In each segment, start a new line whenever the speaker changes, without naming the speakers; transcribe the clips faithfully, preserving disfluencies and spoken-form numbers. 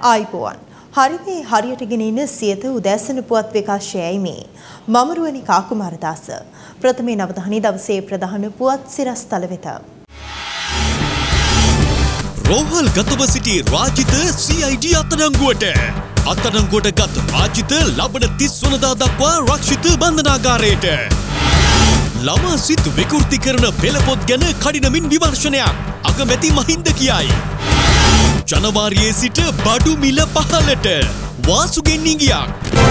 ආයිබෝවන් හරිනේ හරියට ගෙනින සියත උදෑසන පුවත් විකාශයයි මේ මම රුවනි කාකුමාරදාස ප්‍රථමයෙන් අවධානය දවසේ ප්‍රධාන පුවත් සිරස්තල වෙත
රෝහල් ගතව සිටි රාජිත සී අයි ඩී අත්අඩංගුවට අත්අඩංගුවට ගත් රාජිත ලබන තිස් වනදා දක්වා රක්ෂිත බන්ධනාගාරයට ළමා සිත් විකෘති කරන පෙළපොත් ගැන කඩිනමින් විමර්ශනයක් අගමැති මහින්ද කියයි. ජනවාරියේ සිට බඩු මිල පහළට වාසුගෙන් නිගියක්.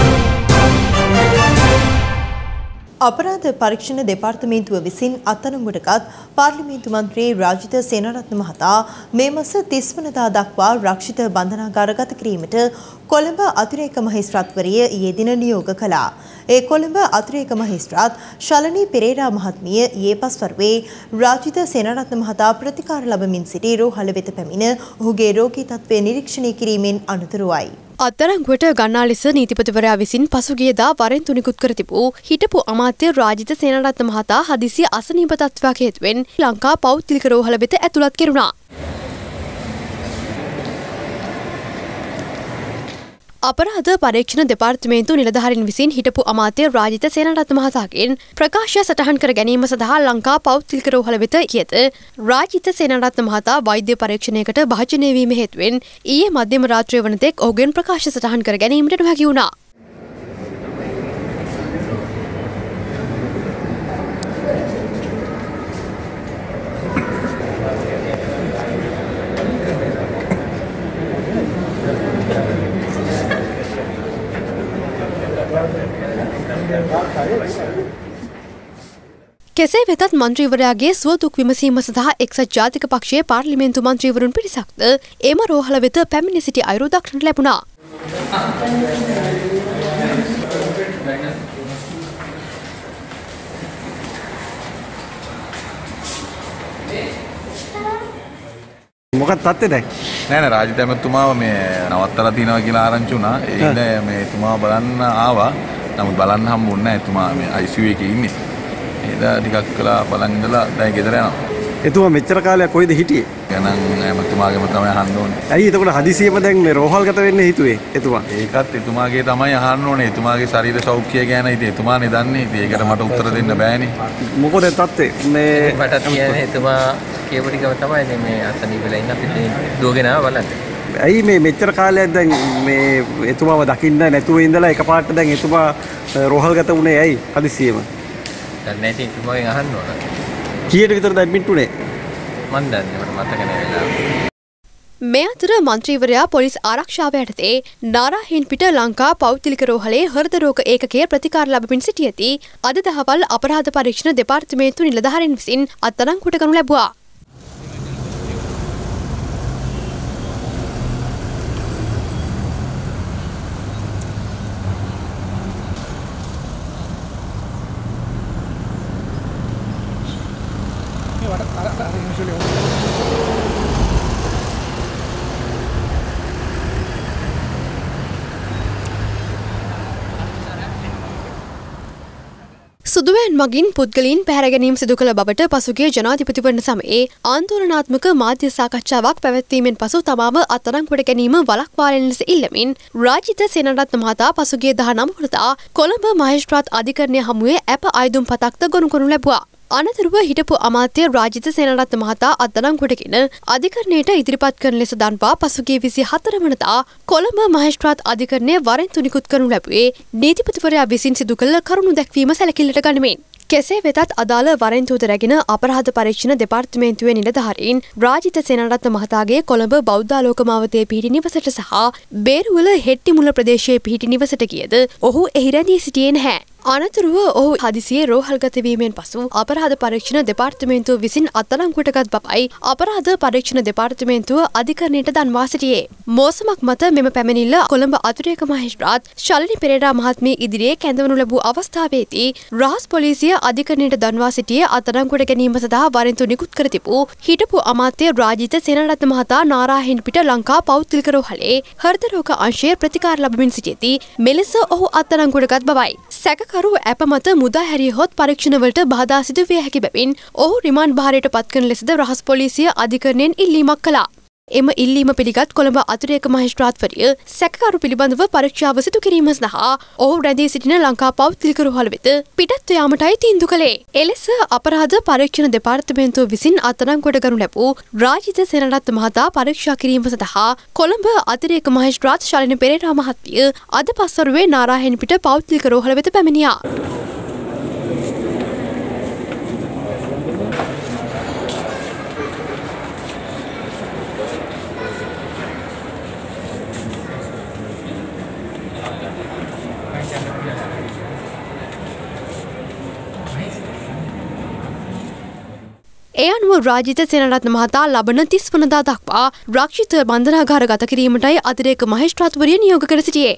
අපරාධ පරීක්ෂණ දෙපාර්තමේන්තුව විසින් අත්අඩංගුවටගත් පාර්ලිමේන්තු මන්ත්‍රී රාජිත සේනාරත්න මහතා මේ මාස තිස් වනදා දක්වා රක්ෂිත බන්ධනාගාරගත කිරීමට කොළඹ අතිරේක මහේස්ත්‍රාත්වරිය ඊයේ දින නියෝග කළා. ඒ කොළඹ අතිරේක මහේස්ත්‍රාත් ශලනී පෙරේරා මහත්මිය ඊයේ පස්වරුවේ රාජිත සේනාරත්න මහතා ප්‍රතිකාර ලබමින් සිටි රෝහල වෙත පැමිණ ඔහුගේ රෝගී තත්ත්වය නිරීක්ෂණය කිරීමෙන් අනතුරුවයි.
අත්අඩංගුවට ගන්නා ලෙස නීතිපතිවරයා විසින් පසුගියදා වරෙන් තුනිකුත් කර තිබූ හිටපු අමාත්‍ය රාජිත සේනාරත්න මහතා හදිසි අසනීප තත්ත්වයක් හේතුවෙන් ලංකා පෞද්ගලික රෝහල වෙත ඇතුළත් කෙරුණා. අපරාධ පරීක්ෂණ දෙපාර්තමේන්තු නිලධාරීන් විසින් හිටපු අමාත්‍ය රාජිත සේනාරත්න මහතාගෙන් ප්‍රකාශය සටහන් කර ගැනීම සඳහා ලංකා පෞද්ගලික රෝහල වෙත කියත රාජිත සේනාරත්න මහතා වෛද්‍ය පරීක්ෂණයකට භාජනය වීම හේතුවෙන් ඊයේ මධ්‍යම රාත්‍රිය වන තෙක් ඔහුගෙන් ප්‍රකාශ සටහන් කර ගැනීමට නොහැකි වුණා. කෙසේ වෙතත් මන්ත්‍රීවරයාගේ සුව දුක් විමසීම සඳහා එක්සත් ජාතික පක්ෂයේ පාර්ලිමේන්තු මන්ත්‍රීවරුන් පිරිසක්ද එම රෝහල වෙත පැමිණ සිටි අයුරු දක්නට ලැබුණා.
මොකක්ද තත්ත්වය දැන්?
නෑ නෑ රාජිත ඇමතුමාව මේ නවත්තලා තියනවා කියලා ආරංචි වුණා. ඒ ඉන්න මේ එතුමාව බලන්න ආවා. නමුත් බලන්න හම්බුන්නේ නෑ. එතුමා මේ අයි සී යූ එකේ ඉන්නේ. එදා ටිකක් කළා බලන් ඉඳලා දැන් ගෙදර යනවා.
එතුමා මෙච්චර කාලයක් කොයිද හිටියේ?
ගණන් ඇමතුමාගේම තමයි අහන්න ඕනේ.
ඇයි එතකොට හදිසියෙම දැන් මේ රෝහල්ගත වෙන්න හිතුවේ එතුමා?
ඒකත් එතුමාගේ තමයි අහන්න ඕනේ. එතුමාගේ ශරීර සෞඛ්‍යය ගැන ඉතින් එතුමානේ දන්නේ. ඉතින් ඒකට මට උත්තර දෙන්න බෑනේ.
මොකද තත්ත්වේ? මේ
මට කියන්නේ එතුමා කියපු ටිකම තමයි මේ අසනීප වෙලා ඉන්න අපිට දුවගෙන ආව බලන්න.
ඇයි මේ මෙච්චර කාලයක් දැන් මේ එතුමාව දකින්න නැතුව ඉඳලා එකපාරට දැන් එතුමා රෝහල්ගත වුණේ ඇයි හදිසියෙම?
දැන් නැති එතුමාගෙන් අහන්න ඕන.
කීයට විතරද ඇඩ්මිට් උනේ?
මන් දන්නේ මට මතක නෑ වෙලාව.
මේ අතර මන්ත්‍රීවරයා පොලිස් ආරක්ෂාව යටතේ නාරාහෙන් පිට ලංකා පෞද්ගලික රෝහලේ හෘද රෝග ඒකකයේ ප්‍රතිකාර ලැබමින් සිටියදී අද දහවල් අපරාධ පරීක්ෂණ දෙපාර්තමේන්තු නිලධාරීන් විසින් අත්අඩංගුවට ගනු ලැබුවා. සුදුවෑන් මගින් පුද්ගලීන් පැහැර ගැනීම සිදු කළ බවට පසුගිය ජනාධිපතිවරණ සමයේ ආන්දෝලනාත්මක මාධ්‍ය සාකච්ඡාවක් පැවැත්වීමෙන් පසු තමාව අත්අඩංගුවට ගැනීම වළක්වාලන ලෙස ඉල්ලමින් රාජිත සේනාරත්න මහතා පසුගිය දහනව වනදා කොළඹ මහේස්ත්‍රාත් අධිකරණය හමුවේ ඇප ආයුධම් පතක්ද ගොනු කරනු ලැබුවා. අනතුරුව හිටපු අමාත්‍ය රාජිත සේනාරත්න මහතා අත්අඩංගුවටගෙන අධිකරණයට ඉදිරිපත් කරන ලෙස දන්වා පසුගිය විසි හතර වනදා කොළඹ මහේස්ත්‍රාත් අධිකරණය වරෙන් තුනිකුත් කරනු ලැබුවේ නීතිපතිවරයා විසින් සිදු කළ කරුණු දැක්වීම සැලකිල්ලට ගනිමින්. කෙසේ වෙතත් අදාළ වරෙන්තුවද රැගෙන අපරාධ පරීක්ෂණ දෙපාර්තමේන්තුවේ නිලධාරීන් රාජිත සේනාරත්න මහතාගේ කොළඹ බෞද්ධාලෝක මාවතේ පිහිටි නිවසට සහ බේරුවල හෙට්ටිමුල ප්‍රදේශයේ පිහිටි නිවසට ගියද ඔහු එහි රැඳී සිටියේ නැහැ. අනතුරුව ඔහු හදිසියේ රෝහල්ගත වීමෙන් පසු අපරාධ පරීක්ෂණ දෙපාර්තමේන්තුව විසින් අත්අඩංගුවටගත් බවයි අපරාධ පරීක්ෂණ දෙපාර්තමේන්තුව අධිකරණයට දන්වා සිටියේ. මෝසමක් මත මෙම පැමිණිල්ල කොළඹ අතිරේක මහේස්ත්‍රාත් ශලනී පෙරේරා මහත්මිය ඉදිරියේ කැඳවනු ලැබූ අවස්ථාවේදී රහස් පොලිසිය අධිකරණයට දන්වා සිටියේ අත්අඩංගුවට ගැනීම සඳහා වරෙන්තු නිකුත් කර තිබූ හිටපු අමාත්‍ය රාජිත සේනාරත්න මහතා නාරාහෙන් පිට ලංකා පෞද්ගලික රෝහලේ හෘද රෝග අංශයේ ප්‍රතිකාර ලැබමින් සිටියදී මෙලෙස ඔහු අත්අඩංගුවටගත් බවයි. සැකකරු ඇප මත මුදා හැරියහොත් පරීක්ෂණවලට බාධා සිදු විය හැකි බැවින් ඔහු රිමාන්ඩ් භාරයට පත් කරන ලෙසද රහස් පොලිසිය අධිකරණයෙන් ඉල්ලීමක් කළා. එම ඉල්ලීම පිළිගත් කොළඹ අතිරේක මහේස්ත්‍රාත්වරිය සැකකරු පිළිබඳව පරීක්ෂාව සිදු කිරීම සඳහා ඔහු රැඳී සිටින ලංකා පෞද්ගලික රෝහල වෙත පිටත්ව යාමටයි තීන්දුව කළේ. එලෙස අපරාධ පරීක්ෂණ දෙපාර්තමේන්තුව විසින් අත්අඩංගුවට ගනු ලැබූ රාජිත සේනරත්න මහතා පරීක්ෂා කිරීම සඳහා කොළඹ අතිරේක මහේස්ත්‍රාත් ශාලිනී පෙරේරා මහත්මිය අද පස්වරුවේ නාරායණපිට පෞද්ගලික රෝහල වෙත පැමිණියා. ඒ අනුව රාජිත සේනරත්න මහතා ලබන තිස් වනදා දක්වා රක්ෂිත බන්ධනාගාර ගත කිරීමටයි අතිරේක මහේස්ත්‍රාත්වරිය නියෝග කර සිටියේ.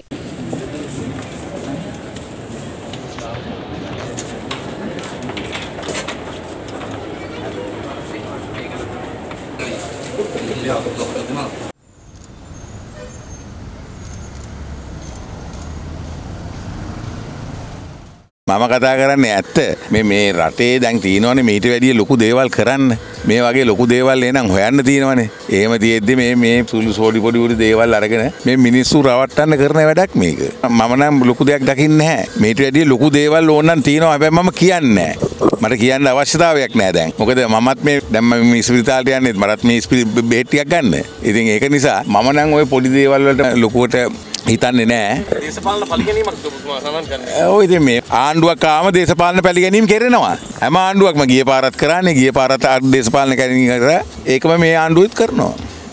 මම කතා කරන්නේ ඇත්ත. මේ මේ රටේ දැන් තියෙනවනේ මීට වැඩිය ලොකු දේවල් කරන්න. මේ වගේ ලොකු දේවල් එනං හොයන්න තියෙනවනේ. එහෙම තියෙද්දි මේ මේ සුළු සෝඩි පොඩි උඩි දේවල් අරගෙන මේ මිනිස්සු රවට්ටන්න කරන වැඩක් මේක. මම නම් ලොකු දෙයක් දකින්නේ නැහැ. මීට වැඩිය ලොකු දේවල් ඕන නම් තියෙනවා. හැබැයි මම කියන්නේ නැහැ. මට කියන්න අවශ්‍යතාවයක් නැහැ දැන්. මොකද මමත් මේ දැන් මම ඉස්පිරිතාලට යන්නේ මටත් මේ ඉස්පිරි බේත් ටිකක් ගන්න. ඉතින් ඒක නිසා මම නම් ওই පොඩි දේවල් වලට ලොකුවට හිතන්නේ නැහැ.
දේශපාලන පරිගැනීමක් ඔබතුමා සඳහන් කරන්නේ.
ඔව් ඉතින් මේ ආණ්ඩුවක් ආවම දේශපාලන පරිගැනීම් කරනවා. හැම ආණ්ඩුවක්ම ගිය පාරත් කරානේ ගිය පාරත් දේශපාලන කැණීම් කරා. ඒකම මේ ආණ්ඩුවෙත් කරනවා.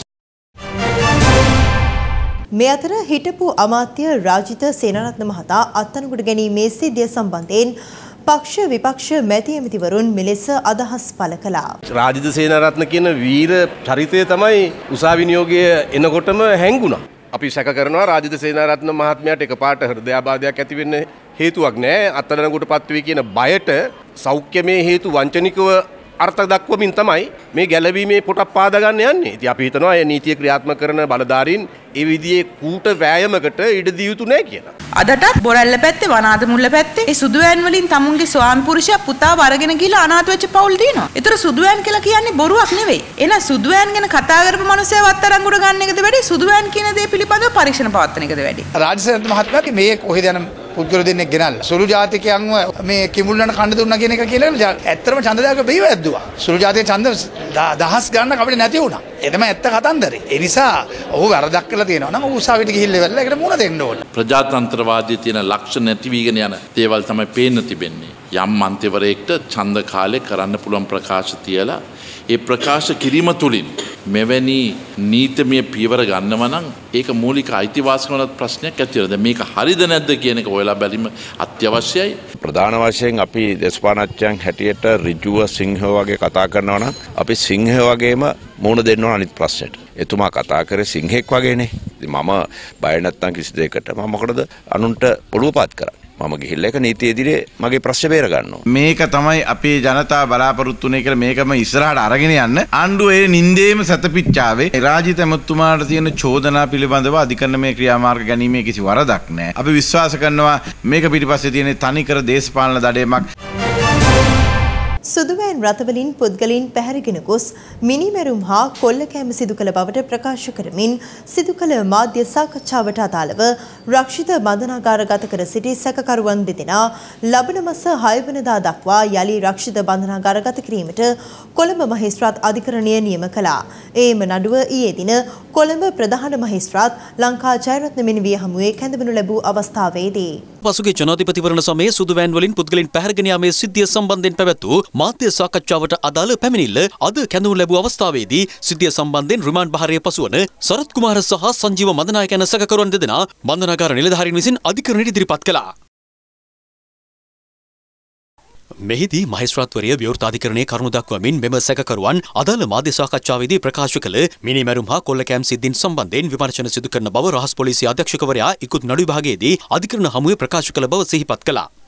මේ අතර හිටපු අමාත්‍ය රාජිත සේනාරත්න මහතා අත්අඩංගුවට ගැනීමේ සිද්ධිය සම්බන්ධයෙන් පක්ෂ විපක්ෂ මැති ඇමතිවරුන් මෙලෙස අදහස් පළ කළා.
රාජිත සේනාරත්න කියන වීර චරිතය තමයි උසාවි නියෝගය එනකොටම හැංගුණා. අපි සැක කරනවා රාජිත සේනාරත්න මහත්මයාට එකපාරට හෘදයාබාධයක් ඇති වෙන්න හේතුවක් නැහැ. අත්අඩංගුවට පත් වේ කියන බයට සෞඛ්‍යමය හේතු වංචනිකව අර්ථ දක්වමින් තමයි මේ ගැළවීමේ පොටක් පාදා ගන්න යන්නේ. ඉතින් අපි හිතනවා මේ නීතිය ක්‍රියාත්මක කරන බලධාරීන් ඒ විදිහේ කූට වෑයමකට ඉඩ දිය යුතු නැහැ කියලා.
අදටත් බොරැල්ල පැත්තේ වනාද මුල්ල පැත්තේ ඒ සුදුවෑන් වලින් තමුන්ගේ ස්වාමි පුරුෂයා පුතාව අරගෙන ගිහලා අනාථ වෙච්ච පවුල් තියෙනවා. ඒතර සුදුවෑන් කියලා කියන්නේ බොරුවක් නෙවෙයි. එහෙනම් සුදුවෑන් ගැන කතා කරපු මිනිස්සයා අත්අඩංගුවට ගන්න එකද වැඩි සුදුවෑන් කියන දේ පිළිබඳව පරීක්ෂණ පවත්වන එකද වැඩි.
රාජසේන මහත්මයාගේ මේ කොහෙද යන පුද්ගල දෙන්නෙක් ගෙනල්ලා සුළු ජාතිකයන්ව මේ කිමුල්ලන කණ්ඩ දුන්නා කියන එක කියලා ඇත්තටම ඡන්දදායක බිහිව ඇද්දුවා. සුළු ජාතික ඡන්ද දහස් ගණනක් අපිට නැති වුණා. ඒ තමයි ඇත්ත කතන්දරේ. ඒ නිසා ඔහු වරදක් කළා තියෙනවා නම් ඔහු උසාවියට ගිහිල්ලා ඉවරලා ඒකට මුණ දෙන්න ඕන.
ප්‍රජාතන්ත්‍රවාදයේ තියෙන ලක්ෂණ නැති වීගෙන යන දේවල් තමයි පේන්න තිබෙන්නේ. යම් මන්ත්‍රවරයෙක්ට ඡන්ද කාලේ කරන්න පුළුවන් ප්‍රකාශ තියලා ඒ ප්‍රකාශ කිරීම තුළින් මෙවැනි නීතිමය පියවර ගන්නවා නම් ඒක මූලික අයිතිවාසිකමකට ප්‍රශ්නයක් ඇති වෙනවා. දැන් මේක හරිද නැද්ද කියන එක හොයලා බැලීම අත්‍යවශ්‍යයි.
ප්‍රධාන වශයෙන් අපි දේශපාලනඥයන් හැටියට ඍජුව සිංහ වගේ කතා කරනවා නම් අපි සිංහ වගේම මුණ දෙන්න ඕන අනිත් ප්‍රශ්නෙට. එතුමා කතා කරේ සිංහෙක් වගේනේ. ඉතින් මම බය නැත්තම් කිසි දෙයකට මම මොකටද අනුන්ට ඔළුව පාත් කරන්නේ. මම ගිහිල්ලා ඒක නීතිය ඉදිරියේ මගේ ප්‍රශ්න බේර ගන්නවා.
මේක තමයි අපේ ජනතාව බලාපොරොත්තු වෙන්නේ කියලා මේකම ඉස්සරහට අරගෙන යන්න. ආණ්ඩුව ඒ නින්දේම සැතපිච්චාවේ රාජිත එමතුමාට තියෙන චෝදනා පිළිබඳව අධිකරණමය ක්‍රියාමාර්ග ගැනීමේ කිසි වරදක් නැහැ. අපි විශ්වාස කරනවා මේක පිටිපස්සේ තියෙන තනිකර දේශපාලන දඩයමක්.
සුදුවෑන් රථවලින් පුද්ගලයන් පැහැරගෙන ගොස් මිනිමැරුම් හා කොල්ලකෑම සිදු කළ බවට ප්‍රකාශ කරමින් සිදු කළ මාධ්‍ය සාකච්ඡාවට අදාළව රක්ෂිත බන්ධනාගාර ගත කර සිටි සැකකරුවන් දෙදෙනා ලබන මාස හය වෙනිදා දක්වා යලි රක්ෂිත බන්ධනාගාර ගත කිරීමට කොළඹ මහේස්ත්‍රාත් අධිකරණය නියම කළා. එම නඩුව ඊයේ දින කොළඹ ප්‍රධාන මහේස්ත්‍රාත් ලංකා ජයරත්න මෙන්විය හමුවේ කැඳවනු ලැබූ අවස්ථාවේදී
පසුගිය ජනාධිපතිවරණ සමයේ සුදුවෑන් වලින් පුද්ගලයන් පැහැරගෙන යාමේ සිද්ධිය සම්බන්ධයෙන් පැවැත් වූ මාධ්‍ය සාකච්ඡාවට අදාළ පැමිණිල්ල අද කැඳවනු ලැබූ අවස්ථාවේදී සිද්ධිය සම්බන්ධයෙන් රිමාන්ඩ් භාරයේ පසුවන සරත් කුමාර සහ සංජීව මදනායක යන සැකකරුවන් දෙදෙනා බන්ධනාගාර නිලධාරීන් විසින් අධිකරණයට ඉදිරිපත් කළා. මෙහිදී මහේස්ත්‍රාත්වරිය ව්‍යවෘතාධිකරණයේ කරුණු දක්වමින් මෙම සැකකරුවන් අදාළ මාධ්‍ය සාකච්ඡාවේදී ප්‍රකාශ කළ මිනිමැරුම් හා කොල්ලකෑම් සිද්ධීන් සම්බන්ධයෙන් විමර්ශන සිදු කරන බව රහස් පොලිසිය අධ්‍යක්ෂකවරයා ඉක්ුත් නඩු විභාගයේදී අධිකරණ හමුවේ ප්‍රකාශ කළ බව සිහිපත් කළා.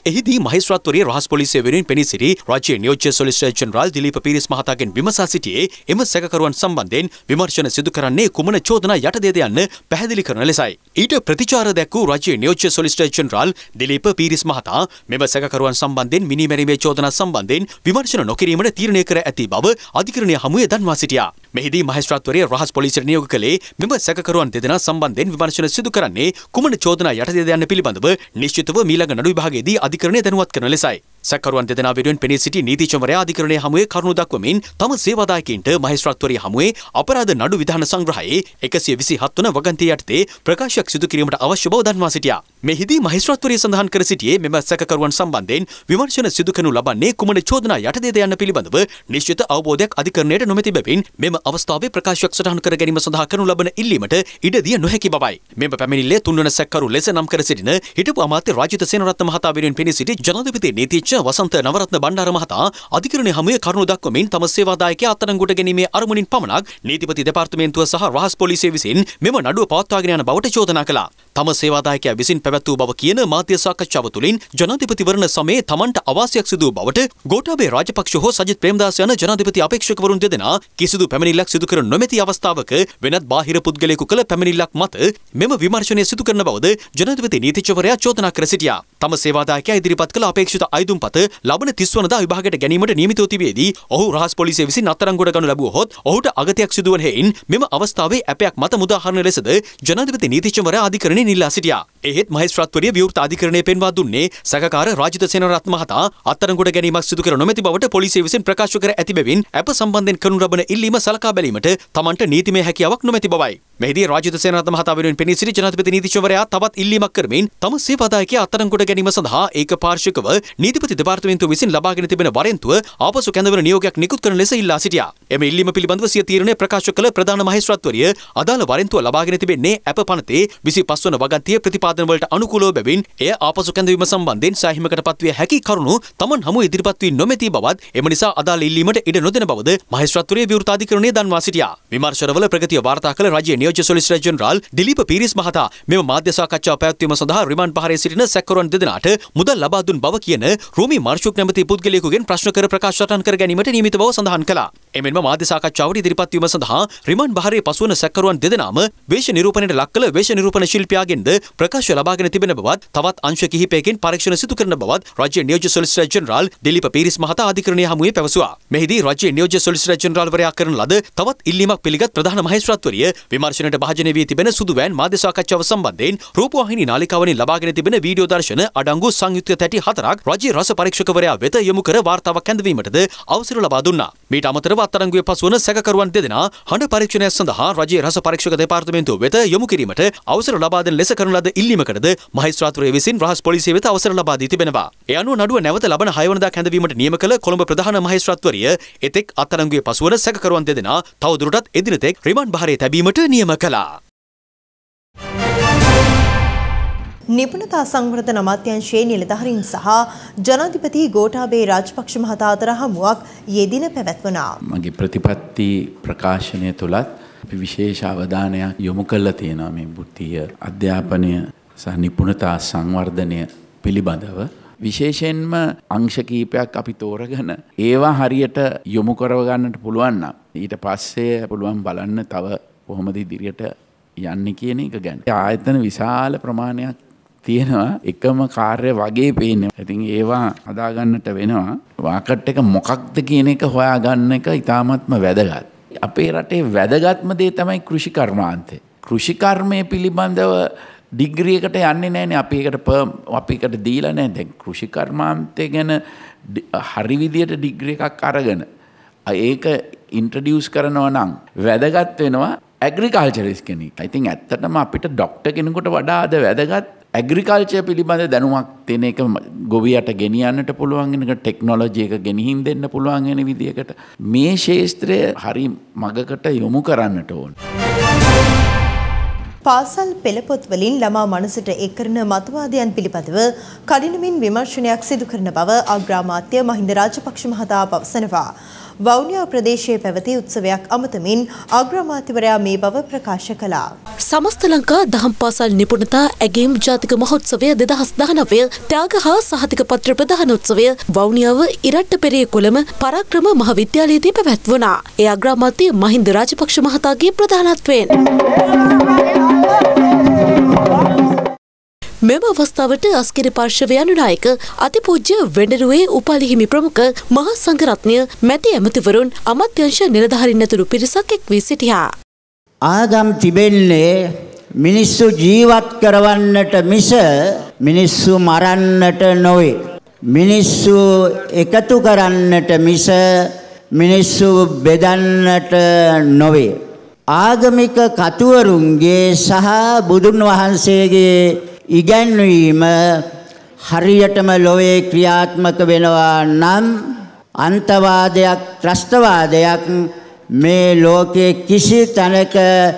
එහිදී මහේස්ත්‍රාත්වරයේ රහස් පොලිසිය වෙනුවෙන් පෙනී සිටි රාජ්‍ය නියෝජ්‍ය සොලිසිටර් ජෙනරාල් දිලීප පීරිස් මහතාගෙන් විමසා සිටියේ එම සැකකරුවන් සම්බන්ධයෙන් විමර්ශන සිදු කරන්නේ කුමන චෝදනා යටතේද යන්න පැහැදිලි කරන ලෙසයි. ඊට ප්‍රතිචාර දැක්වූ රාජ්‍ය නියෝජ්‍ය සොලිසිටර් ජෙනරාල් දිලීප පීරිස් මහතා මෙම සැකකරුවන් සම්බන්ධයෙන් මිනීමැරීමේ චෝදනා සම්බන්ධයෙන් විමර්ශන නොකිරීමට තීරණය කර ඇති බව අධිකරණය හමුවේ දන්වා සිටියා. මෙහිදී මහේස්ත්‍රාත්වරයේ රහස් පොලිසියට නියෝග කළේ මෙම සැකකරුවන් දෙදෙනා සම්බන්ධයෙන් විමර්ශන සිදු කරන්නේ කුමන චෝදනා යටතේද යන්න පිළිබඳව නිශ්චිතව මීළඟ නඩු විභාගයේදී අධිකරණය දැනුවත් කරන ලෙසයි. සැකකරුවන් දෙදෙනා වෙනුවෙන් පෙනී සිටි නීතිඥවරයා අධිකරණයේ හමුවේ කරුණු දක්වමින් තම සේවාදායකයින්ට මහේස්ත්‍රාත්වරයේ හමුවේ අපරාධ නඩු විධාන සංග්‍රහයේ එකසිය විසිහත් වන වගන්තිය යටතේ ප්‍රකාශයක් සිදු කිරීමට අවශ්‍ය බව දන්වා සිටියා. මෙහිදී මහේස්ත්‍රාත්වරය සඳහන් කර සිටියේ මෙම සැකකරුවන් සම්බන්ධයෙන් විමර්ශන සිදු කරනු ලබන්නේ කුමන චෝදනා යටතේද යන්න පිළිබඳව නිශ්චිත අවබෝධයක් අධිකරණයට නොමැති බැවින් මෙම අවස්ථාවේ ප්‍රකාශයක් සටහන් කර ගැනීම සඳහා කරනු ලබන ඉල්ලීමට ඉඩ දිය නොහැකි බවයි. මෙම පැමිණිල්ලේ තුන්වන සැකකරු ලෙස නම් කර සිටින හිටපු අමාත්‍ය රාජිත සේනරත්න මහතා වෙනුවෙන් පෙනී සිටි ජනාධිපති නීතිඥ වසන්ත නවරත්න බණ්ඩාර මහතා අධිකරණයේ හමුවේ කරුණු දක්වමින් තම සේවාදායකයා අත්අඩංගුවට ගැනීමේ අරමුණින් පමණක් නීතිපති දෙපාර්තමේන්තුව සහ රහස් පොලිසිය විසින් මෙම නඩුව පවත්වාගෙන යන බවට චෝදනා කළා. තම සේවාදායකයා විසින් පැවැත් වූ බව කියන මාධ්‍ය සාකච්ඡාව තුළින් ජනාධිපතිවරණ සමයේ තමන්ට අවාසියක් සිදු වූ බවට ගෝඨාභය රාජපක්ෂ හෝ සජිත් ප්‍රේමදාස යන ජනාධිපති අපේක්ෂකවරුන් දෙදෙනා කිසිදු පැමිණිල්ලක් සිදු කර නොමැති අවස්ථාවක වෙනත් බාහිර පුද්ගලයෙකු කළ පැමිණිල්ලක් මත මෙම විමර්ශනය සිදු කරන බවද ජනාධිපති නීතිඥවරයා චෝදනා කර සිටියා. තම සේවාදායකයා ඉදිරිපත් කළ අපේක්ෂිත අයදුම්පත ලබන තිස් වනදා විභාගයට ගැනීමට නියමිතව තිබියදී ඔහු රහස් පොලිසිය විසින් අත්අඩංගුවට ගනු ලැබුවහොත් ඔහුට අගතයක් සිදුවන හේයින් මෙම අවස්ථාවේ ඇපයක් මත මුදාහරණ ලෙසද ජනාධිපති නීතිඥවරයා අධිකරණයෙන් ඉල්ලා සිටියා. එහෙත් මහේස්ත්‍රාත්වරයේ විවෘත අධිකරණයේ පෙන්වා දුන්නේ සැකකාර රාජිත සේනරත්න මහතා අත්අඩංගුවට ගැනීමක් සිදු කර නොමැති බවට පොලිසිය විසින් ප්‍රකාශ කර ඇති බැවින් ඇප සම්බන්ධයෙන් කරනු ලබන ඉල්ලීම සලකා බැලීමට තමන්ට නීතිමය හැකියාවක් නොමැති බවයි. මෙහිදී රාජිත සේනරත්න මහතා වෙනුවෙන් පෙනී සිටි ජනාධිපති නීතිඥවරයා තවත් ඉල්ලීමක් කරමින් තම සේවාදායකයා අත්අඩංගුවට ගැනීම සඳහා ඒකපාර්ශ්විකව නීතිපති දෙපාර්තමේන්තුව විසින් ලබාගෙන තිබෙන වරෙන්තුව ආපසු කැඳවන නියෝගයක් නිකුත් කරන ලෙස ඉල්ලා සිටියා. එම ඉල්ලීම පිළිබඳව සිය තීරණය ප්‍රකාශ කළ ප්‍රධාන මහේස්ත්‍රාත්වරිය අදාළ වරෙන්තුව ලබාගෙන තිබෙන්නේ ඇප පනතේ විසිපස් වන වගන්තිය ප්‍රතිපාදන වලට අනුකූලව බැවින් එය ආපසු කැඳවීම සම්බන්ධයෙන් සාහිමකට පත්විය හැකි කරුණු තමන් හමු ඉදිරිපත් වී නොමැති බවත් එම නිසා අදාළ ඉල්ලීමට ඉඩ නොදෙන බවද මහේස්ත්‍රාත්වරිය විවෘත අධිකරණයේ දන්වා සිටියා. විමර්ශනවල ප්‍රගතිය වාර්තා කළ රාජ්‍ය නියෝජ්‍ය සොලිසිටර් ජෙනරාල් දිලීප පීරිස් මහතා මෙම මාධ්‍ය සාකච්ඡාව පැවැත්වීම සඳහා රිමාන්ඩ් පහරේ සිටින සැකකරුවන් දෙදෙනාට මුදල් ලබා දුන් බව කියන රූමි මාර්ෂුක් නැමැති පුද්ගලයෙකුගෙන් ප්‍රශ්න කර ප්‍රකාශ සටහන් කර ගැනීමට නියමිත බව සඳහන් කළා. එමෙන්ම මාධ්‍ය සාකච්ඡාවට ඉදිරිපත් වීම සඳහා රිමාන්ඩ් පහරේ පසුවන සැකකරුවන් දෙදෙනාම වේශ නිරූපණයට ලක් කළ වේශ නිරූපණ ශිල්පියාගෙන්ද ප්‍රකාශ ලබාගෙන තිබෙන බවත් තවත් අංශ කිහිපයකින් පරීක්ෂණ සිදු කරන බවත් රාජ්‍ය නියෝජ්‍ය සොලිසිටර් ජෙනරාල් දිලීප පීරිස් මහතා අධිකරණයේ හමුවේ පැවසුවා. මෙහිදී රාජ්‍ය නියෝජ්‍ය සොලිසිටර් ජෙනරාල්වරයා කරන ලද තවත් ඉල්ලීමක් පිළිගත් ප්‍රධාන මහේස්ත්‍රාත්වරිය විමර්ශනයට භාජනය වී තිබෙන සුදු වෑන් මාධ්‍ය සාකච්ඡාව සම්බන්ධයෙන් රූපවාහිනී නාලිකාවලින් ලබාගෙන තිබෙන වීඩියෝ දර්ශන අඩංගු සංයුක්ත තැටි හතරක් රාජ්‍ය රස පරීක්ෂකවරයා වෙත යොමු කර වාර්තාවක් ඇඳවීමටද අවසර ලබා දුන්නා. මීට අමතරව අත්අඩංගුවේ පසුවන සැකකරුවන් දෙදෙනා හඬ පරීක්ෂණයක් සඳහා රාජ්‍ය රස පරීක්ෂක දෙපාර්තමේන්තුව වෙත යොමු කිරීමට අවසර ලබා දෙන ලෙස කරන ලද ඉල්ලීමකටද මහේස්ත්‍රාත්වරය විසින් රහස් පොලිසිය වෙත අවසර ලබා දී තිබෙනවා. ඒ අනුව නඩුව නැවත ලබන හය වනදා කැඳවීමට නියම කළ කොළඹ ප්‍රධාන මහේස්ත්‍රාත්වරිය එතෙක් අත්අඩංගුවේ පසුවන සැකකරුවන් දෙදෙනා තවදුරටත් එදිනතෙක් රිමාන්ඩ් බහරේ තැබීමට නියම කළා.
නිපුණතා සංවර්ධන අමාත්‍යාංශයේ නිලධාරීන් සහ ජනාධිපති ගෝඨාභය රාජපක්ෂ මහතා අතර හමුවක් යෙදින පැවැත්වුණා.
මගේ ප්‍රතිපත්ති ප්‍රකාශනය තුලත් අපි විශේෂ අවධානයක් යොමු කළා තියෙනවා මේ වෘත්තීය අධ්‍යාපනය සහ නිපුණතා සංවර්ධනය පිළිබඳව. විශේෂයෙන්ම අංශ කීපයක් අපි තෝරගෙන ඒවා හරියට යොමු කරව ගන්නට පුළුවන් නම් ඊට පස්සේ පුළුවන් බලන්න තව කොහොමද ඉදිරියට යන්නේ කියන එක ගැන. ආයතන විශාල ප්‍රමාණයක් තියෙනවා එකම කාර්ය වගේ පේන්නේ. ඉතින් ඒවා හදාගන්නට වෙනවා. වාකට් එක මොකක්ද කියන එක හොයාගන්න එක ඉතාමත්ම වැදගත්. අපේ රටේ වැදගත්ම දේ තමයි කෘෂි කර්මාන්තය. කෘෂි කර්මය පිළිබඳව ඩිග්‍රී එකට යන්නේ නැහැනේ. අපි ඒකට පර්ම් අපි ඒකට දීලා නැහැ. දැන් කෘෂි කර්මාන්තය ගැන හරි විදියට ඩිග්‍රී එකක් අරගෙන ඒක ඉන්ට්‍රොඩියුස් කරනවා නම් වැදගත් වෙනවා ඇග්‍රිකල්චරිස්ට් කෙනෙක්. I think ඇත්තටම අපිට ડોක්ටර් කෙනෙකුට වඩා අද වැදගත් ඇග්‍රිකල්චර් පිළිබඳ දැනුමක් තියෙන එක ගොවියට ගෙනියන්නට පුළුවන් වෙන එක ටෙක්නොලොජි එක ගෙනිහින් දෙන්න පුළුවන් වෙන විදියකට මේ ශාස්ත්‍රය හරි මගකට යොමු කරන්නට ඕන.
පාසල් පෙළපොත් වලින් ළමා මනසට එක් කරන මතවාදයන් පිළිබඳව කඩිනමින් විමර්ශනයක් සිදු කරන බව අග්‍රාමාත්‍ය මහින්ද රාජපක්ෂ මහතා පවසනවා. වවුනියා ප්‍රදේශයේ පැවති උත්සවයක් අමතමින් අග්‍රාමාත්‍යවරයා මේ බව ප්‍රකාශ කළා.
සමස්ත ලංකා දහම් පාසල් නිපුණතා ඇගේම් ජාතික මහෝත්සවය දෙදහස් දහනවය ත්‍යාග හා සහතික පත්‍ර ප්‍රධානෝත්සවය වවුනියාව ඉරට්ටපෙරේ කොළම පරාක්‍රම මහාවිද්‍යාලයේදී පැවැත්වුණා. ඒ අග්‍රාමාත්‍ය මහින්ද රාජපක්ෂ මහතාගේ ප්‍රධානත්වයෙන් මෙම අවස්ථාවට අස්කිරි පාර්ශවය අනුනායක අතිපූජ්‍ය වෙඬරුවේ උපාලි හිමි ප්‍රමුඛ මහා සංඝරත්නය මැති ඇමතිවරුන් අමාත්‍යංශ නිලධාරීන් ඇතුළු පිරිසක් එක් වී සිටියා.
ආගම් තිබෙන්නේ මිනිස්සු ජීවත් කරවන්නට මිස මිනිස්සු මරන්නට නොවේ. මිනිස්සු එකතු කරන්නට මිස මිනිස්සු බෙදන්නට නොවේ. ආගමික කතුවරුන්ගේ සහ බුදුන් වහන්සේගේ ඉගැන්වීම හරියටම ලෝකේ ක්‍රියාත්මක වෙනවා නම් අන්තවාදයක් ත්‍රස්තවාදයක් මේ ලෝකයේ කිසි තැනක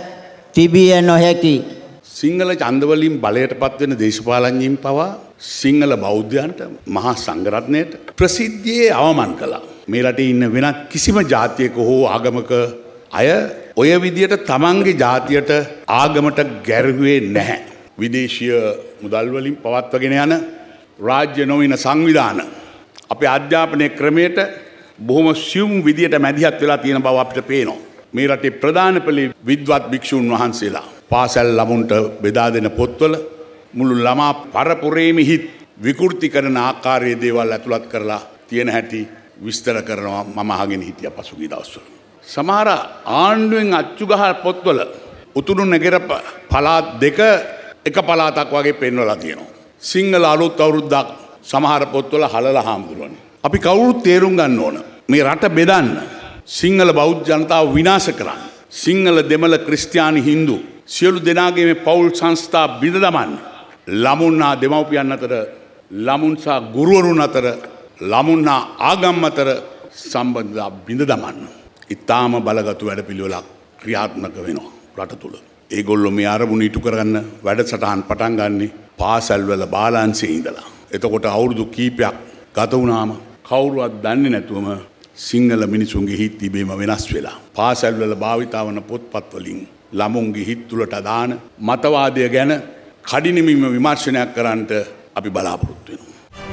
තිබිය නොහැකි.
සිංහල ඡන්දවලින් බලයටපත් වෙන දේශපාලඥයින් පවා සිංහල බෞද්ධයන්ට මහා සංඝරත්නයට ප්‍රසිද්ධියේ අවමන් කළා. මේ රටේ ඉන්න වෙනත් කිසිම ජාතියක හෝ ආගමක අය ඔය විදියට තමන්ගේ ජාතියට ආගමට ගැරුවේ නැහැ. විදේශීය මුදල් වලින් පවත්වාගෙන යන රාජ්‍ය නොවන සංවිධාන අපේ අධ්‍යාපනයේ ක්‍රමයට බොහොම සියුම් විදියට මැදිහත් වෙලා තියෙන බව අපිට පේනවා. මේ රටේ ප්‍රධාන පෙළේ විද්වත් භික්ෂුන් වහන්සේලා පාසල් ළමුන්ට බෙදා දෙන පොත්වල මුළු ළමා පරපුරේම හිත් විකෘති කරන ආකාරයේ දේවල් ඇතුළත් කරලා තියෙන හැටි විස්තර කරනවා මම අහගෙන හිටියා පසුගිය දවස්වල. සමහර ආණ්ඩුවෙන් අච්චු ගහ පොත්වල උතුරු නැගෙර පළාත් දෙක එක පළාතක් වගේ පෙන්වලා තියෙනවා. සිංහල අලුත් අවුරුද්දක් සමහර පොත්වල හලලා හාමුදුරුවනේ. අපි කවුරුත් තේරුම් ගන්න ඕන මේ රට බෙදන්න, සිංහල බෞද්ධ ජනතාව විනාශ කරන්න, සිංහල දෙමළ ක්‍රිස්තියානි හින්දු සියලු දෙනාගේ මේ පෞල් සංස්ථා බිඳ දමන්න, ළමුන් හා දෙමව්පියන් අතර, ළමුන් සහ ගුරුවරුන් අතර, ළමුන් හා ආගම් අතර සම්බන්ධතා බිඳ දමන්න. ඊටාම බලගත් වැඩපිළිවෙලක් ක්‍රියාත්මක වෙනවා රට තුල. ඒගොල්ලෝ මේ අරමුණ ඉටු කරගන්න වැඩසටහන් පටන් ගන්නෙ පාසල් වල බාලාංශයේ ඉඳලා. එතකොට අවුරුදු කීපයක් ගත වුණාම කවුරුවත් දන්නේ නැතුවම සිංහල මිනිසුන්ගේ හිත් තිබීම වෙනස් වෙලා. පාසල් වල භාවිතා වන පොත්පත් වලින් ළමුන්ගේ හිත් තුලට දාන මතවාදය ගැන කඩිනමින්ම විමර්ශනයක් කරන්නට අපි බලාපොරොත්තු වෙනවා.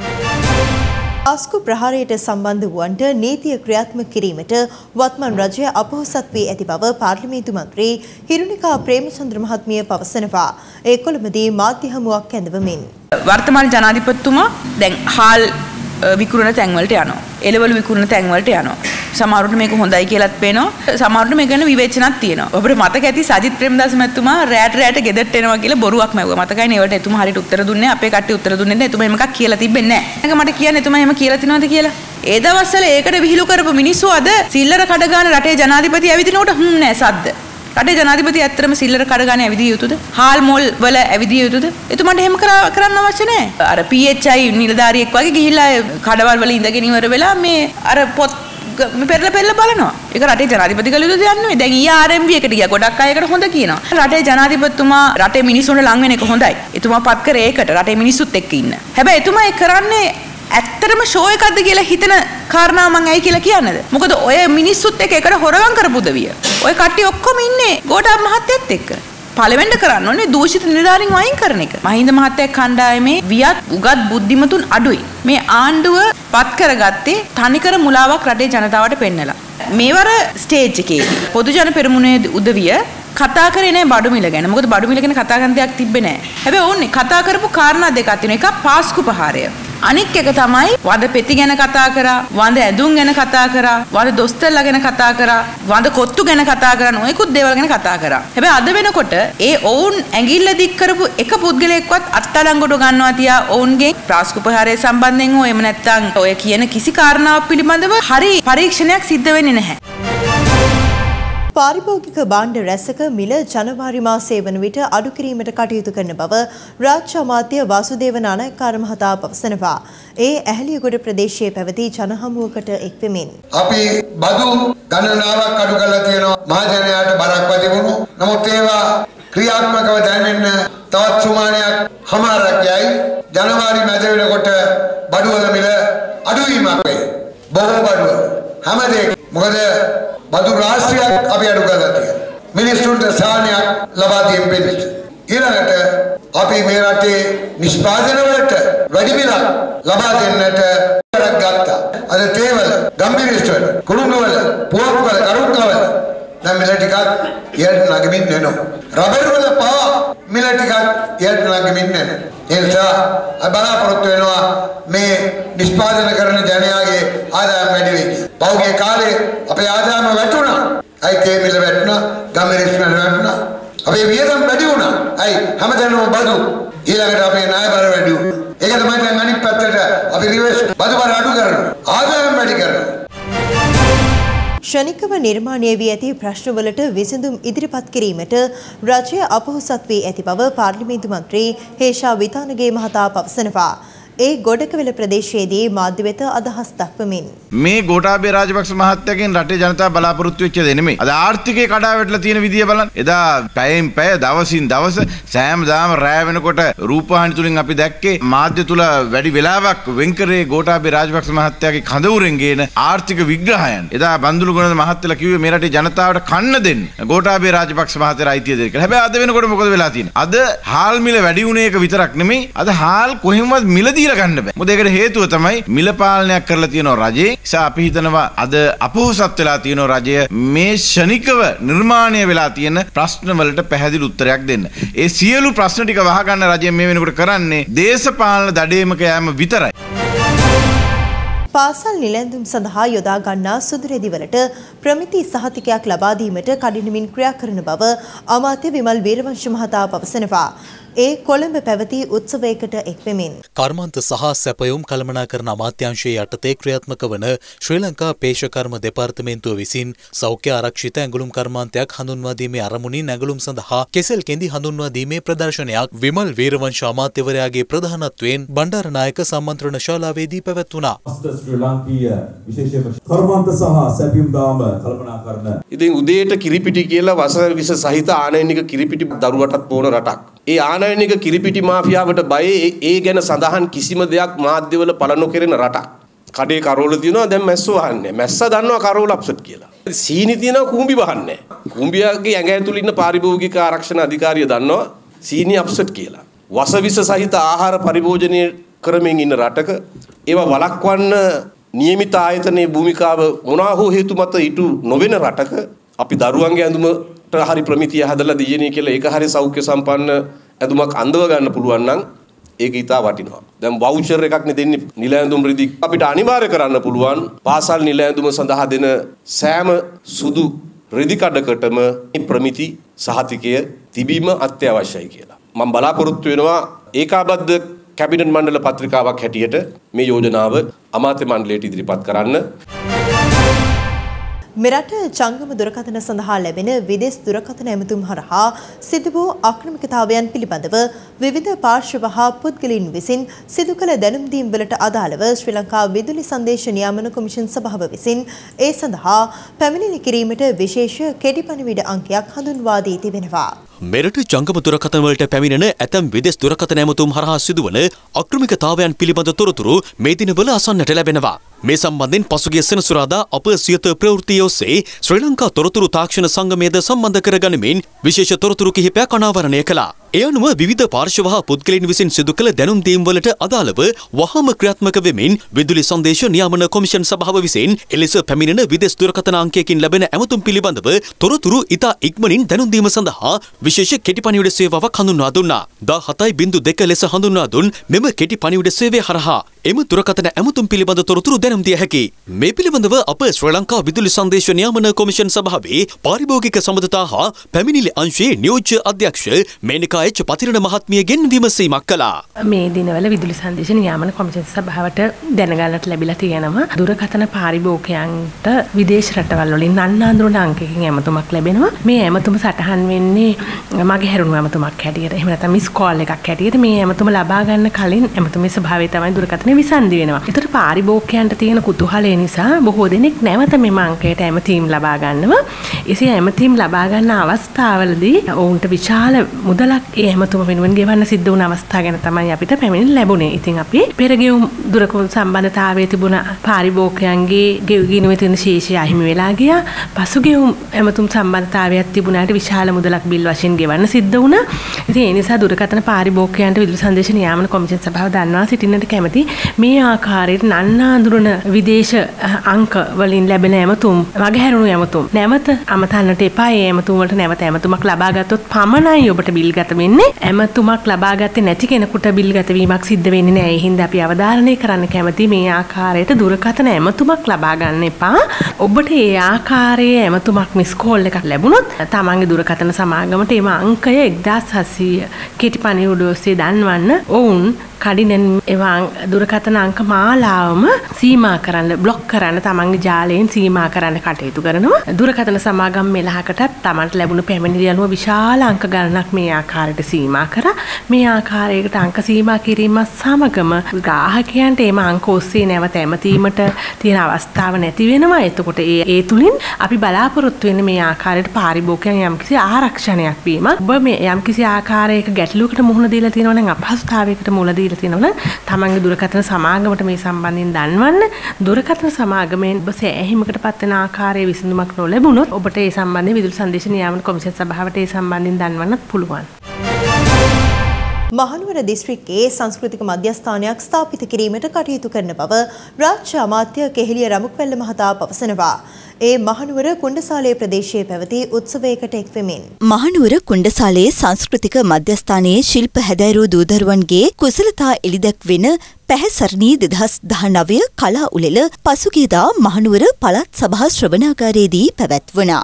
ආස්කු ප්‍රහාරයට සම්බන්ධ වුවන්ට නීතිය ක්‍රියාත්මක කිරීමට වත්මන් රජය අපොහොසත් වී ඇති බව පාර්ලිමේන්තු මන්ත්‍රී හිරුණිකා ප්‍රේමචන්ද්‍ර මහත්මිය පවසනවා. ඒ කොළඹදී මාධ්‍ය හමුවක් ඇඳවමින්
වර්තමාන ජනාධිපතිතුමා දැන් හාල් විකුණන තැන්වලට යනවා. එළවලු විකුණන තැන්වලට යනවා. සමහරවිට මේක හොඳයි කියලාත් පේනවා. සමහරවිට මේක ගැන විවේචනක් තියෙනවා. ඔබට මතක ඇති සජිත් ප්‍රේමදාස මහත්මයා රැට රැට ගෙදරට එනවා කියලා බොරුවක් මැව්වා. මතකයිනේ ඒවට එතුමා හරියට උත්තර දුන්නේ අපේ කට්ටිය උත්තර දුන්නේ නැහැ. එතුමා එහෙම එකක් කියලා තිබෙන්නේ නැහැ. ඒක මට කියන්නේ එතුමා එහෙම කියලා තිනවද කියලා. ඒ දවස්වල ඒකට විහිළු කරපු මිනිස්සු අද සිල්ලර කඩ ගන්න රටේ ජනාධිපති ඇවිදිනකොට හ්ම් නෑ සද්ද. රටේ ජනාධිපති ඇත්තටම සිල්ලර කඩ ගන්න ඇවිදිය යුතුද? හාල් මොල් වල ඇවිදිය යුතුද? එතුමාට එහෙම කරන්න අවශ්‍ය නැහැ. අර පී එච් ආයි නිලධාරියෙක් වගේ ගිහිල්ලා කඩවල් වල ඉඳගෙන ඉවර වෙලා මේ අර පොත් පෙරලා පෙරලා බලනවා. ඒක රටේ ජනාධිපති කළ යුතු දෙයක් නෙවෙයි. දැන් ඊ ආර් එම් බී එකට ගියා. ගොඩක් අය ඒකට හොඳ කියනවා. රටේ ජනාධිපතිතුමා රටේ මිනිස්සුන්ට ලං වෙන එක හොඳයි. එතුමා පත් කරේ ඒකට රටේ මිනිස්සුත් එක්ක ඉන්න. හැබැයි එතුමා ඒ කරන්නේ ඇත්තටම ෂෝ එකක්ද කියලා හිතන කාරණා මං ඇයි කියලා කියන්නද? මොකද ඔය මිනිස්සුත් එක්ක එකට හොරගම් කරපු උදවිය. ඔය කට්ටිය ඔක්කොම ඉන්නේ ගෝඨාභ මහත්තයත් එක්ක. පාර්ලිමේන්ත කරන්න ඕනේ දූෂිත නිලධාරීන් වයින් කරන එක. මහින්ද මහත්තයා කණ්ඩායමේ වියත් උගත් බුද්ධිමතුන් අඩුයි. මේ ආණ්ඩුව පත් කරගත්තේ තනිකර මුලාවක් රටේ ජනතාවට පෙන්නලා. මේවර ස්ටේජ් එකේදී පොදු ජන පෙරමුණේ උදවිය කතා කරේ නෑ බඩු මිල ගැන. මොකද බඩු මිල ගැන කතා කරන දෙයක් තිබ්බේ නෑ. හැබැයි ඕන්නේ කතා කරපු කාරණා දෙකක් තියෙනවා. එකක් පාස්කු ප්‍රහාරය. අනික් එක තමයි වද පෙති ගැන කතා කරා, වද ඇඳුම් ගැන කතා කරා, වද දොස්තරලා ගැන කතා කරා, වද කොත්තු ගැන කතා කරා, නොයෙකුත් දේවල් ගැන කතා කරා. හැබැයි අද වෙනකොට ඒ ඔවුන් ඇඟිල්ල දික් කරපු එක පුද්ගලයෙක්වත් අත්අඩංගුවට ගන්නවා තියා ඔවුන්ගේ පාස්කු ප්‍රහාරය සම්බන්ධයෙන් හෝ එහෙම නැත්නම් ඔය කියන කිසි කාරණාවක් පිළිබඳව හරි පරීක්ෂණයක් සිද්ධ වෙන්නේ නැහැ.
පාරිභෝගික භාණ්ඩ රැසක මිල ජනවාරි මාසයේ වන විට අඩු කිරීමට කටයුතු කරන බව රාජ්‍ය අමාත්‍ය වාසුදේව නානායක්කාර මහතා පවසනවා. ඒ ඇහැලියගොඩ ප්‍රදේශයේ පැවති ජනහමුවකට එක්වෙමින්
අපි බදු ගණනාවක් අඩු කරලා තියෙනවා මහජනයාට බරක් වදිමුණු. නමුත් ඒවා ක්‍රියාත්මකව දැනෙන්න තවත් සුමානයක් හමාරක් යයි. ජනවාරි මැද වෙනකොට බඩු වල මිල අඩුවීමක් වෙයි. බොහෝ බඩු හැමදේම මොකද බදු රාශියක් අපි අඩු කරලා තියෙනවා. මිනිස්සුන්ට සාහනයක් ලබා දීම පිණිස. ඊළඟට අපි මේ රටේ නිෂ්පාදන වලට වැඩි මිලක් ලබා දෙන්නට කරක් ගත්තා. අද තේවල, ගම්බිරිස්වල, කුරුණුවල, පුවත්වල, කරුණාවල දැන් මිල ටිකක් ඉහළට නැගෙමින් යනවා. රබර් වල පවා මිල ටිකක් ඉහළට නැගෙමින් යනවා. ඒ නිසා බලාපොරොත්තු වෙනවා මේ නිෂ්පාදන කරන ජනයාගේ ආදායම වැඩි වෙයි කියලා. පෞගේ කාලේ අපේ ආදායම වැටුණා. අයි තේ මිල වැටුණා, ගම්බිරිස් මිල වැටුණා. අපේ වියදම් වැඩි වුණා. අයි හැමදැනම බදු. ඊළඟට අපේ ණය බර වැඩි වුණා. ඒක තමයි දැන් අනිත් පැත්තට අපි රිවර්ස් බදු බර අඩු කරනවා. ආදායම වැඩි කරනවා.
ක්ෂණිකව නිර්මාණය වී ඇති ප්‍රශ්නවලට විසඳුම් ඉදිරිපත් කිරීමට රජය අපොහොසත් වී ඇති බව පාර්ලිමේන්තු මන්ත්‍රී හේෂා විතානගේ මහතා පවසනවා. ඒ ගොඩකවල ප්‍රදේශයේදී මාධ්‍ය වෙත අදහස් දක්වමින්
මේ ගෝඨාභය රාජපක්ෂ මහත්තයාගෙන් රටේ ජනතාව බලාපොරොත්තු වෙච්ච දේ නෙමෙයි. අද ආර්ථිකේ කඩා වැටලා තියෙන විදිය බලන්න. එදා පැයෙන් පැය දවසින් දවස සෑමදාම රැය වෙනකොට රූපවාහිනි තුලින් අපි දැක්කේ මාධ්‍ය තුල වැඩි වෙලාවක් වෙන්කරේ ගෝඨාභය රාජපක්ෂ මහත්තයාගේ කඳවුරෙන් ගේන ආර්ථික විග්‍රහයන්. එදා බන්දුලු ගුණද මහත්තයලා කිව්වේ මේ රටේ ජනතාවට කන්න දෙන්න ගෝඨාභය රාජපක්ෂ මහත්තයා අයිතිය දෙන්න කියලා. හැබැයි අද වෙනකොට මොකද වෙලා තියෙන්නේ? අද හාල් මිල වැඩි වුණ එක විතරක් නෙමෙයි. අද හාල් කොහෙන්වත් මිලදී ගන්න බෑ. මොකද ඒකට හේතුව තමයි මිල පාලනයක් කරලා තියෙන රජේ. නිසා අපි හිතනවා අද අපොහොසත් වෙලා තියෙන රජය මේ ශනිකව නිර්මාණය වෙලා තියෙන ප්‍රශ්න වලට පැහැදිලි උත්තරයක් දෙන්න. ඒ සියලු ප්‍රශ්න ටික වහගන්න රජය මේ වෙනකොට කරන්නේ දේශපාලන දඩේමක යෑම විතරයි.
පාසල් නිලැඳුම් සඳහා යොදා ගන්නා සුදු රෙදි වලට ප්‍රමිති සහතිකයක් ලබා දීමට කඩිනමින් ක්‍රියා කරන බව අමාත්‍ය විමල් වීරවංශ මහතා පවසනවා. ඒ කොළඹ පැවති උත්සවයකට එක්වෙමින්
කර්මාන්ත සහ සැපයුම් කළමනාකරන අමාත්‍යාංශයේ යටතේ ක්‍රියාත්මක වන ශ්‍රී ලංකා පේෂකර්ම දෙපාර්තමේන්තුව විසින් සෞඛ්‍ය ආරක්ෂිත ඇඟලුම් කර්මාන්තයක් හඳුන්වා දීමේ අරමුණින් ඇඟලුම් සඳහා කෙසෙල් කෙඳි හඳුන්වා දීමේ ප්‍රදර්ශනයක් විමල් වීරවංශ අමාත්‍යවරයාගේ ප්‍රධානත්වයෙන් බණ්ඩාරනායක සම්මන්ත්‍රණ ශාලාවේදී පැවැත්වුණා.
ශ්‍රී ලාංකීය විශේෂයෙන්ම කර්මාන්ත සහ සැපයුම් දාම කළමනාකරන
ඉතින් උදේට කිරිපිටි කියලා වසර විස සහිත ආනයනික කිරිපිටි දරුවටත් පොන රටක්. ඒ ආනයනික කිරිපිටි මාෆියාවට බය ඒ ගැන සඳහන් කිසිම දෙයක් මාධ්‍යවල පළ නොකරන රටක්. කඩේ කරෝල තියෙනවා දැන් මැස්සෝ වහන්නේ. මැස්ස දන්නවා කරෝල අප්සෙට් කියලා. සීනි තියෙනවා කුඹි වහන්නේ. කුඹියාගේ ඇඟ ඇතුළේ ඉන්න පාරිභෝගික ආරක්ෂණ අධිකාරිය දන්නවා සීනි අප්සෙට් කියලා. වසවිස සහිත ආහාර පරිභෝජනය කරමින් ඉන්න රටක ඒවා වළක්වන්න නියමිත ආයතනයේ භූමිකාව මොනවා හෝ හේතු මත ඉටු නොවන රටක අපි දරුවන්ගේ ඇඳුමට හරි ප්‍රමිතිය හදලා දෙන්නේ කියලා ඒක හරි සෞඛ්‍ය සම්පන්න ඇඳුමක් අඳව ගන්න පුළුවන් නම් ඒක ඉතා වටිනවා. දැන් වවුචර් එකක් නේ දෙන්නේ නිල ඇඳුම් රිදි අපිට අනිවාර්ය කරන්න පුළුවන් පාසල් නිල ඇඳුම සඳහා දෙන සෑම සුදු රිදි කඩකටම ප්‍රමිති සහතිකය තිබීම අත්‍යවශ්‍යයි කියලා. මම බලාපොරොත්තු වෙනවා ඒකාබද්ධ කැබිනට් මණ්ඩල පත්‍රිකාවක් හැටියට මේ යෝජනාව අමාත්‍ය මණ්ඩලයට ඉදිරිපත් කරන්න.
මෙරට ජංගම දුරකථන සඳහා ලැබෙන විදේශ දුරකථන ඇමතුම් හරහා සිදු වූ ආක්‍රමිකතාවයන් පිළිබඳව විවිධ පාර්ශ්ව හා පුද්ගලයන් විසින් සිදු කළ දැනුම් දීම් වලට අදාළව ශ්‍රී ලංකා විදුලි සංදේශ නියාමන කොමිෂන් සභාව විසින් ඒ සඳහා පැමිණිලි කිරීමට විශේෂ කෙටි පණිවිඩ අංකයක් හඳුන්වා දී තිබෙනවා.
මෙරට ජංගම දුරකථන වලට පැමිණෙන ඇතැම් විදේශ දුරකථන ඇමතුම් හරහා සිදුවන අක්‍රමිකතාවයන් පිළිබඳ තොරතුරු මේ දිනවල අසන්නට ලැබෙනවා. මේ සම්බන්ධයෙන් පසුගිය සෙනසුරාදා අප සියත ප්‍රවෘත්තිය ඔස්සේ ශ්‍රී ලංකා තොරතුරු තාක්ෂණ සංගමයද සම්බන්ධ කරගනිමින් විශේෂ තොරතුරු කිහිපයක් අනාවරණය කළා. ඒ අනුව විවිධ පාර්ශ්ව හා පුද්ගලයන් විසින් සිදු කළ දැනුම් දීම් වලට අදාළව වහාම ක්‍රියාත්මක වෙමින් විදුලි සංදේශ නියාමන කොමිෂන් සභාව විසින් එලෙස පැමිණෙන විදේශ දුරකථන අංකයකින් ලැබෙන ඇමතුම් පිළිබඳව තොරතුරු ඉතා ඉක්මනින් දැනුම් දීම සඳහා විශේෂ කෙටි පණිවිඩ සේවාවක් හඳුන්වා දුන්නා. දාහතයි බිංදු දෙක ලෙස හඳුන්වා දුන් මෙම කෙටි පණිවිඩ සේවය හරහා එම දුරකථන ඇමතුම් පිළිබඳ තොරතුරු දැනුම් දිය හැකියි. මේ පිළිබඳව අප ශ්‍රී ලංකා විදුලි සංදේශ නියාමන කොමිෂන් සභාවේ පාරිභෝගික සම්බන්ධතා හා පැමිණිලි අංශයේ නියෝජ්‍ය අධ්‍යක්ෂ මේනිකා එච් පතිරණ මහත්මියගෙන් විමසීමක් කළා.
මේ දිනවල විදුලි සංදේශ නියාමන කොමිෂන් සභාවට දැනගන්නට ලැබිලා තියෙනවා දුරකථන පාරිභෝගිකයන්ට විදේශ රටවල් වලින් නන්නාඳුන අංකකින් ඇමතුමක් ලැබෙනවා. මේ ඇමතුම සටහන් වෙන්නේ මගේ හැරුණු ඇමතුමක් හැටියට. එහෙම නැත්නම් මිස් කෝල් එකක් හැටියට මේ ඇමතුම ලබා ගන්න කලින් ඇමතුමේ ස්වභාවය තමයි දුරකථන විසන්දි වෙනවා. ඒතර පාරිභෝගිකයන්ට තියෙන කුතුහලය නිසා බොහෝ දෙනෙක් නැවත මෙම අංකයට ඇමතීම් ලබා ගන්නවා. එසේ ඇමතීම් ලබා ගන්න අවස්ථාවලදී ඔවුන්ට විශාල මුදලක් ඒ ඇමතුම වෙනුවෙන් ගෙවන්න සිද්ධ වුණ අවස්ථා ගැන තමයි අපිට පැමිණිලි ලැබුණේ. ඉතින් අපි පෙර ගෙවුම් දුරකථන සම්බන්ධතාවයේ තිබුණ පාරිභෝගිකයන්ගේ ගෙවිගිනුවේ තියෙන ශේෂය අහිමි වෙලා ගියා. පසු ගෙවුම් ඇමතුම් සම්බන්ධතාවයක් තිබුණාට විශාල මුදලක් බිල් වශයෙන් ගෙවන්න සිද්ධ වුණා. ඉතින් ඒ නිසා දුරකථන පාරිභෝගිකයන්ට විදුලි සංදේශ නියාමන කොමිෂන් සභාව දන්වා සිටින්නට කැමැති. මේ ආකාරයට නන්නාඳුරන විදේශ අංක වලින් ලැබෙන ඇමතුම් වගහැරුණු ඇමතුම් නැවත අමතන්නට එපා. ඒ ඇමතුම් වලට නැවත ඇමතුමක් ලබා ගත්තොත් පමණයි ඔබට බිල් ගත වෙන්නේ. ඇමතුමක් ලබා ගත්තේ නැති කෙනෙකුට බිල් ගත වීමක් සිද්ධ වෙන්නේ නැහැ. ඒ හින්දා අපි අවධාරණය කරන්න කැමති මේ ආකාරයට දුරකථන ඇමතුමක් ලබා ගන්න එපා. ඔබට ඒ ආකාරයේ ඇමතුමක් මිස් කෝල් එකක් ලැබුණොත් තමන්ගේ දුරකථන සමාගමට එම අංකය එක්දාස් හත්සිය කෙටි පණිවුඩ ඔස්සේ දන්වන්න ඔවුන් කඩිනෙන් එවන් දුරකථන අංක මාලාවම සීමා කරන්න බ්ලොක් කරන්න තමන්ගේ ජාලයෙන් සීමා කරන්න කටයුතු කරනවා. දුරකථන සමාගම් මෙලහකටත් තමන්ට ලැබුණු පැමිණිලි අනුව විශාල අංක ගණනක් මේ ආකාරයට සීමා කරා. මේ ආකාරයකට අංක සීමා කිරීම සමගම ග්‍රාහකයන්ට එම අංක ඔස්සේ නැවත ඇමතීමට තියෙන අවස්ථාව නැති වෙනවා. එතකොට ඒ ඒ තුලින් අපි බලාපොරොත්තු වෙන්නේ මේ ආකාරයට පාරිභෝගිකයන් යම්කිසි ආරක්ෂණයක් වීම. ඔබ මේ යම්කිසි ආකාරයක ගැටලුවකට මුහුණ දීලා තියෙනවා නම් අපහසුතාවයකට මුහුණ දීලා තියෙනවා නම් තමන්ගේ දුරකථන සමාගමට මේ සම්බන්ධයෙන් දන්වන්න. දුරකථන සමාගමෙන් ඔබ සෑහීමකට පත් වෙන ආකාරයේ විසඳුමක් නොලැබුණොත් ඔබට ඒ සම්බන්ධයෙන් විදුලි සංදේශ නියාමන කොමිෂන් සභාවට ඒ සම්බන්ධයෙන් දන්වන්නත් පුළුවන්.
මහනුවර දිස්ත්‍රික්කයේ සංස්කෘතික මධ්‍යස්ථානයක් ස්ථාපිත කිරීමට කටයුතු කරන බව රාජ්‍ය අමාත්‍ය කෙහෙලිය රමුක්වැල්ල මහතා පවසනවා. ඒ මහනුවර කුණ්ඩසාලේ ප්‍රදේශයේ පැවති උත්සවයකට එක්වෙමින්
මහනුවර කුණ්ඩසාලේ සංස්කෘතික මධ්‍යස්ථානයේ ශිල්ප හැදෑරූ දූදරුවන්ගේ කුසලතා එළිදැක්වෙන පැහැසරණී දෙදහස් දහනවය කලා උළෙල පසුගියදා මහනුවර පළාත් සභා ශ්‍රවණාගාරයේදී පැවැත්වුණා.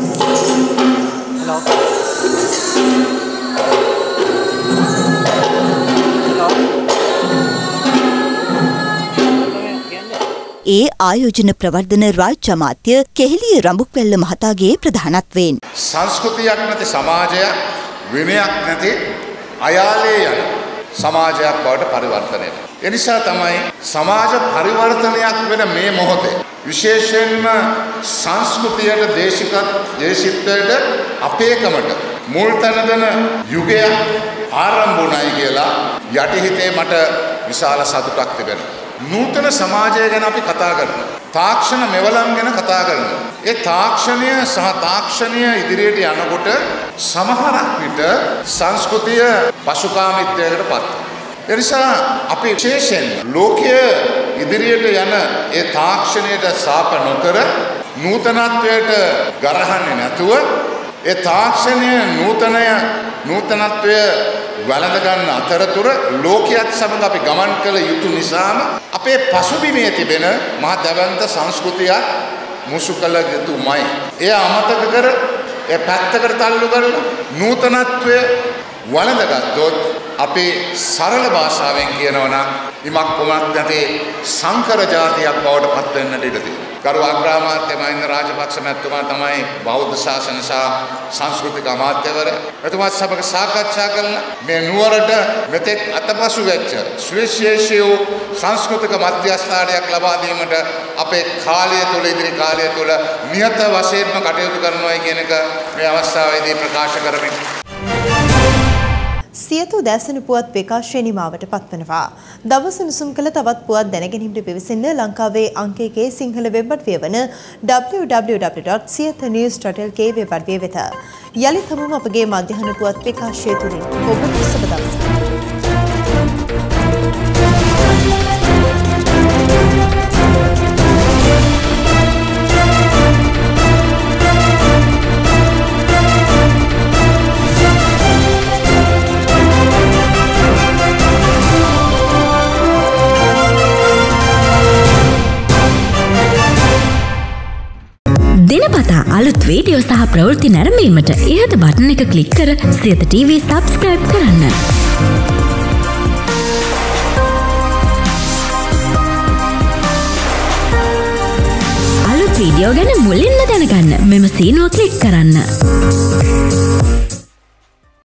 ඒ ආයෝජන ප්‍රවර්ධන රාජ්‍ය අමාත්‍ය කෙහෙලිය රඹුක්වැල්ල මහතාගේ ප්‍රධානත්වයෙන්
සංස්කෘතියක් නැති සමාජයක් විනයක් නැති අයාලේ යන සමාජයක් බවට පරිවර්තනය. ඒ නිසා තමයි සමාජ පරිවර්තනයක් වෙන මේ මොහොතේ විශේෂයෙන්ම සංස්කෘතියට දේශික දේශිත්වයට අපේකමට මුල් තැන දෙන යුගයක් ආරම්භ වුණයි කියලා යටිහිතේ මට විශාල සතුටක් තිබෙනවා. නූතන සමාජය ගැන අපි කතා කරනවා. තාක්ෂණ මෙවලම් ගැන කතා කරනවා. ඒ තාක්ෂණය සහ තාක්ෂණය ඉදිරියට යනකොට සමහරක් විට සංස්කෘතිය පසුකාමීත්වයකට පත් වෙනවා. ඒ නිසා අපි විශේෂයෙන් ලෝකයේ ඉදිරියට යන ඒ තාක්ෂණයට සාප නොකර නූතනත්වයට ගරහන්නේ නැතුව ඒ තාක්ෂණය නූතනය නූතනත්වය වැළඳ ගන්න අතරතුර ලෝකයක් සමග අපි ගමන් කළ යුතු නිසාම අපේ පසුබිමේ තිබෙන මහ දැවැන්ත සංස්කෘතියක් මුසු කළ යුතුමයි. එය අමතක කර ඒ පැත්තකට තල්ලු කරලා නූතනත්වය වළඳගත්තොත් අපේ සරල භාෂාවෙන් කියනවා නම් ඉමක් කොමක් නැති සංකර ජාතියක් බවට පත් වෙන්නට ඉඩ තියෙනවා. ගරු අග්‍රාමාත්‍ය මහින්ද රාජපක්ෂ මැතිතුමා තමයි බෞද්ධ ශාසන සහ සංස්කෘතික අමාත්‍යවරයා. එතුමාත් සමග සාකච්ඡා කළා මේ නුවරට මෙතෙක් අතපසු වෙච්ච සුවිශේෂී වූ සංස්කෘතික මධ්‍යස්ථානයක් ලබා දීමට අපේ කාලය තුල ඉදිරි කාලය තුල නියත වශයෙන්ම කටයුතු කරනවා කියන එක මේ අවස්ථාවේදී ප්‍රකාශ කරමින්
සියතු දැසන පුවත් විකාශය නිමාවට පත්වනවා. දවස උණුසුම් කළ තවත් පුවත් දැනගැනීමට පිවිසෙන්න ලංකාවේ අංක එකේ සිංහල වෙබ් අඩවිය වන W W W dot Siyatha news dot L K web අඩවිය වෙත. යලිත් හමුම අපගේ මධ්‍යහන පුවත් විකාශය තුලින් ඔබට සුබ දවසක්.
දිනපතා අලුත් වීඩියෝ සහ ප්‍රවෘත්ති නැරඹීමට ඉහත බටන් එක ක්ලික් කර සියත ටීවී සබ්ස්ක්‍රයිබ් කරන්න. අලුත් වීඩියෝ ගැන මුලින්ම දැනගන්න මෙම සීනුව ක්ලික් කරන්න.